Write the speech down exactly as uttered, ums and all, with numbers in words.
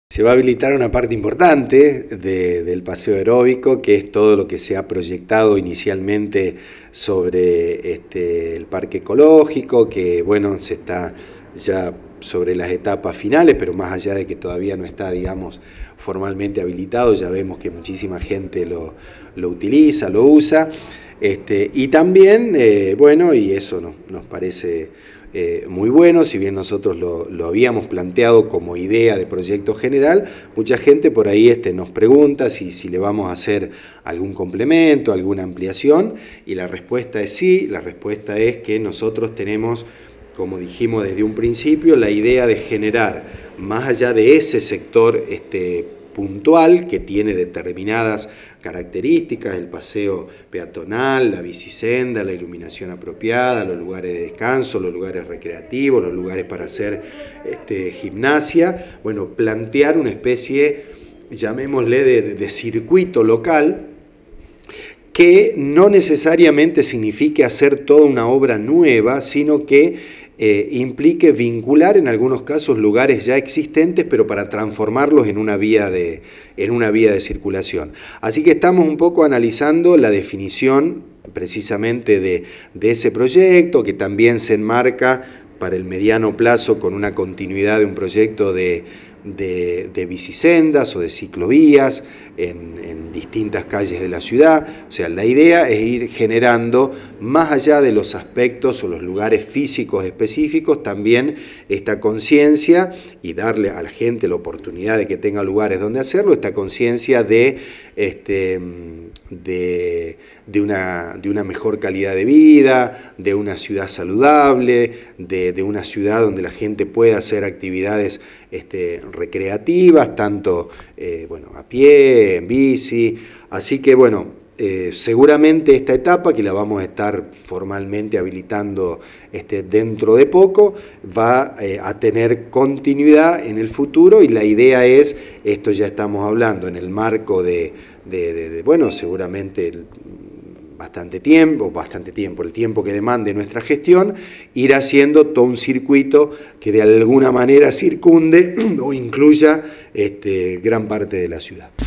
Se va a habilitar una parte importante de, del paseo aeróbico, que es todo lo que se ha proyectado inicialmente sobre este, el parque ecológico, que bueno, se está ya sobre las etapas finales, pero más allá de que todavía no está, digamos, formalmente habilitado, ya vemos que muchísima gente lo, lo utiliza, lo usa, este, y también, eh, bueno, y eso nos, nos parece Eh, muy bueno, si bien nosotros lo, lo habíamos planteado como idea de proyecto general, mucha gente por ahí este, nos pregunta si, si le vamos a hacer algún complemento, alguna ampliación, y la respuesta es sí. La respuesta es que nosotros tenemos, como dijimos desde un principio, la idea de generar, más allá de ese sector este, puntual que tiene determinadas características, el paseo peatonal, la bicisenda, la iluminación apropiada, los lugares de descanso, los lugares recreativos, los lugares para hacer este, gimnasia, bueno, plantear una especie, llamémosle, de, de circuito local, que no necesariamente signifique hacer toda una obra nueva, sino que eh, implique vincular en algunos casos lugares ya existentes, pero para transformarlos en una vía de, en una vía de circulación. Así que estamos un poco analizando la definición precisamente de, de ese proyecto, que también se enmarca para el mediano plazo con una continuidad de un proyecto de De, de bicisendas o de ciclovías en, en distintas calles de la ciudad. O sea, la idea es ir generando, más allá de los aspectos o los lugares físicos específicos, también esta conciencia y darle a la gente la oportunidad de que tenga lugares donde hacerlo, esta conciencia de, este, de, de, una, de una mejor calidad de vida, de una ciudad saludable, de, de una ciudad donde la gente pueda hacer actividades Este, recreativas, tanto eh, bueno, a pie, en bici. Así que bueno, eh, seguramente esta etapa, que la vamos a estar formalmente habilitando este, dentro de poco, va eh, a tener continuidad en el futuro, y la idea es, esto ya estamos hablando en el marco de, de, de, de bueno, seguramente el, bastante tiempo, bastante tiempo, el tiempo que demande nuestra gestión, ir haciendo todo un circuito que de alguna manera circunde o incluya este, gran parte de la ciudad.